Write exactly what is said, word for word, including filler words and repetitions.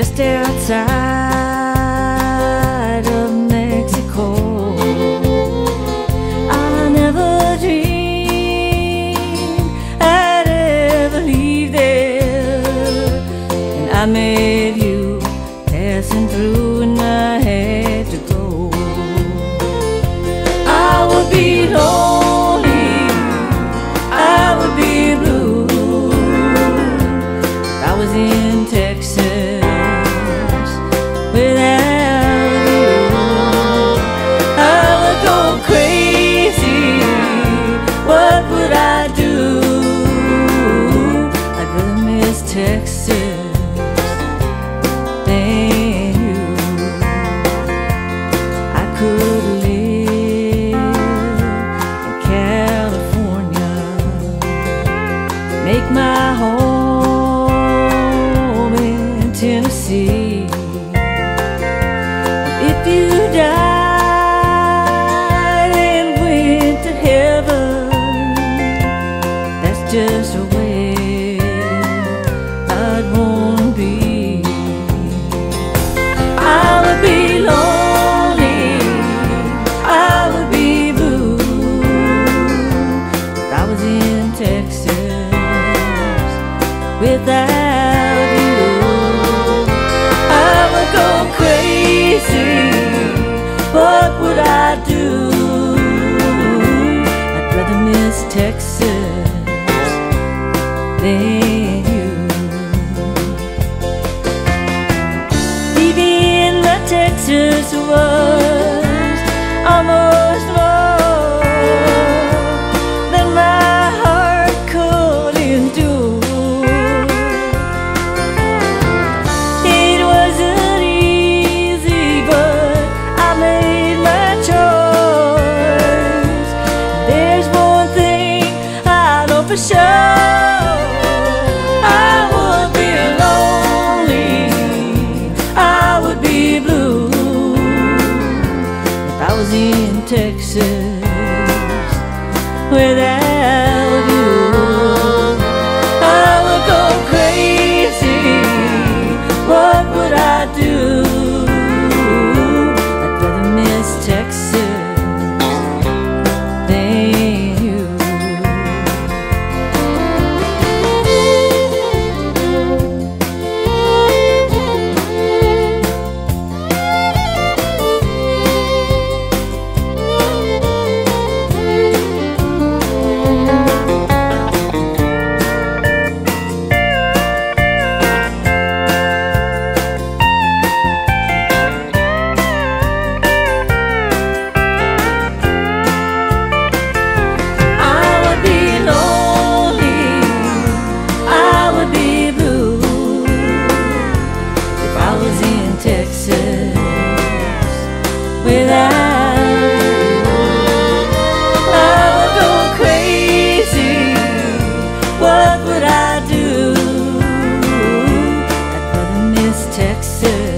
just outside of Mexico. I never dreamed I'd ever leave there, and I met you passing through and I had to go. I would be lonely, I would be blue if I was in Texas without you. I would go crazy, what would I do? I'd rather miss Texas than you. I could live in California, make my home in Tennessee. If you died and went to heaven, that's just where I'd want to be. I would be lonely, I would be blue if I was in Texas without you. I would go crazy, what would I do? I'd rather miss Texas than you. Leaving the Texas was almost more than my heart could endure. It wasn't easy, but I made my choice. There's one thing I know for sure, I would be lonely, I would be blue if I was in Texas without you. I would go crazy, what would I do? I'd rather miss Texas than you. I would be lonely, I would be blue if I was in Texas without you. I would go crazy, what would I do? I'd rather miss Texas